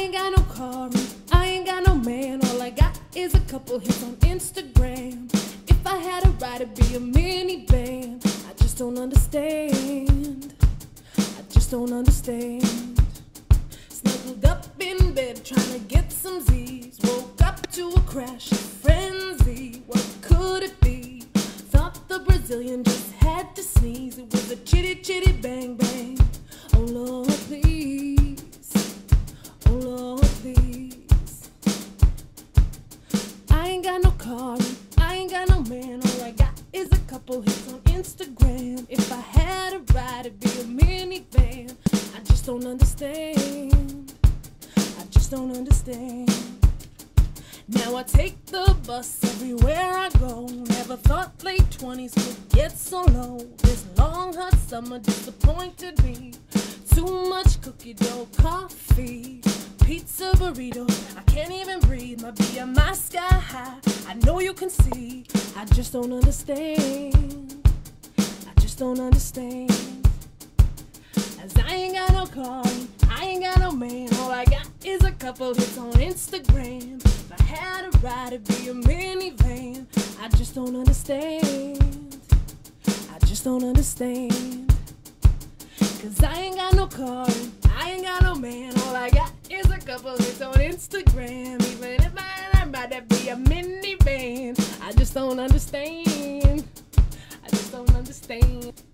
ain't got no car, I ain't got no man. All I got is a couple hits on Instagram. If I had a ride, it'd be a minivan. I just don't understand. I just don't understand. Snuggled up in bed, trying to get some Z's. Woke up to a crash, a frenzy. What could it be? Thought the Brazilian just had to sneeze. It was a chitty chitty bang bang. Oh Lord, please. Oh Lord, please. I ain't got no car, I ain't got no man. All I got is a couple hits on Instagram. If I had a ride, it'd be a minivan. I just don't understand. I just don't understand. Now I take the bus everywhere I go. Never thought late 20s could get so low. This long hot summer disappointed me. Too much cookie dough, coffee, pizza, burrito. I can't even breathe, my BMI sky high. I know you can see. I just don't understand. I just don't understand. As I ain't got no car, I ain't got no man. All I got is a couple hits on Instagram. If I had a ride, it'd be a minivan. I just don't understand. I just don't understand. Cause I ain't got no car, I ain't got no man. All I got is a couple hits on Instagram. Even if I had a ride, that'd be a minivan. I just don't understand. I just don't understand.